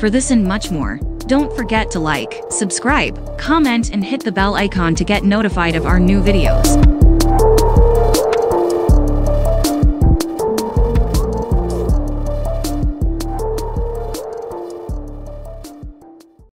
For this and much more, don't forget to like, subscribe, comment and hit the bell icon to get notified of our new videos.